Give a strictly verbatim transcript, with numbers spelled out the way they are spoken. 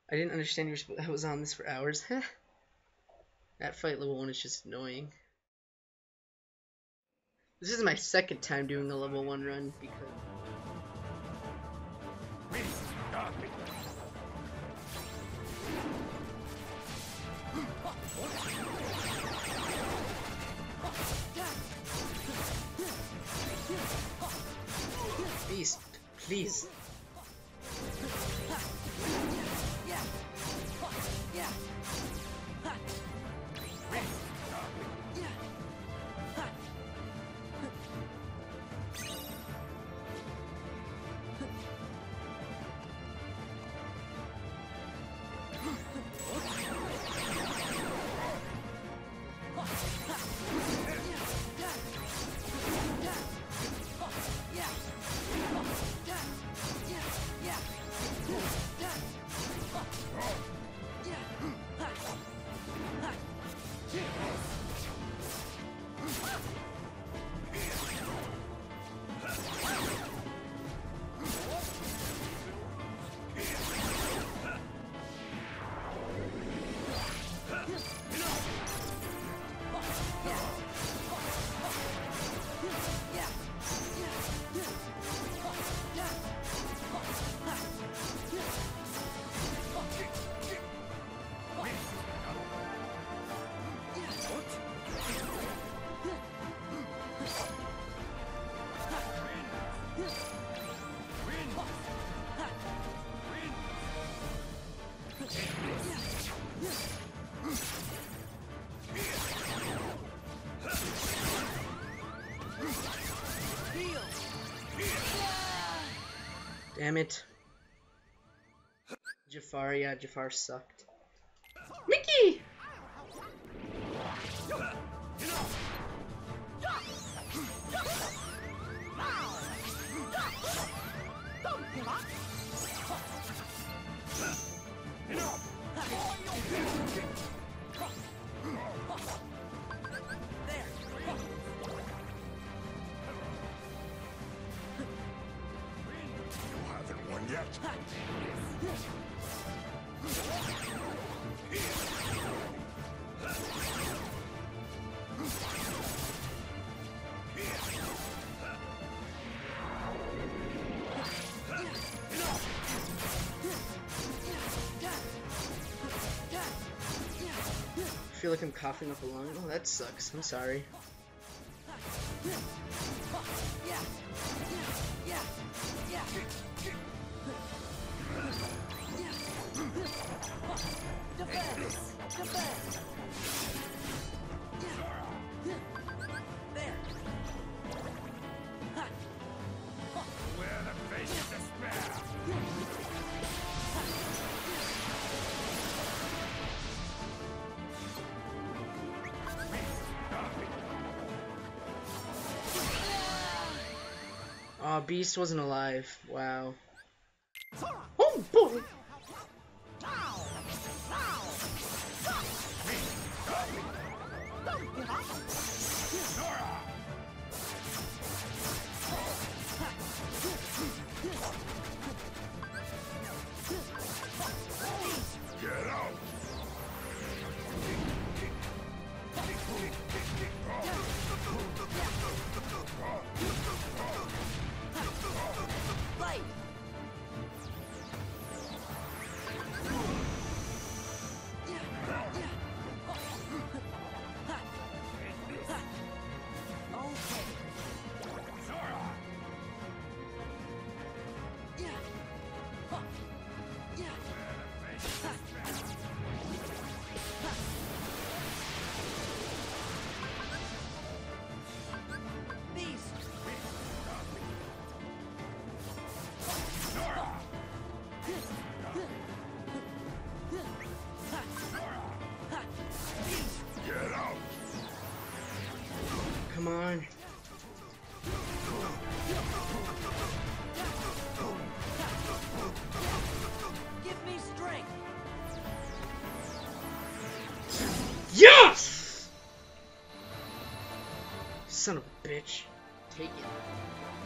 I didn't understand you were supposed. I was on this for hours. That fight level one is just annoying. This is my second time doing a level one run because. Please, please. Damn it. Jafar, yeah, Jafar sucked. Mickey! I feel like I'm coughing up a lung. Oh, that sucks. I'm sorry. Defense! Defense! There! Where the face of despair! Aw, Beast wasn't alive. Wow. Oh boy! Come on. Give me strength! Yes! Son of a bitch. Take it.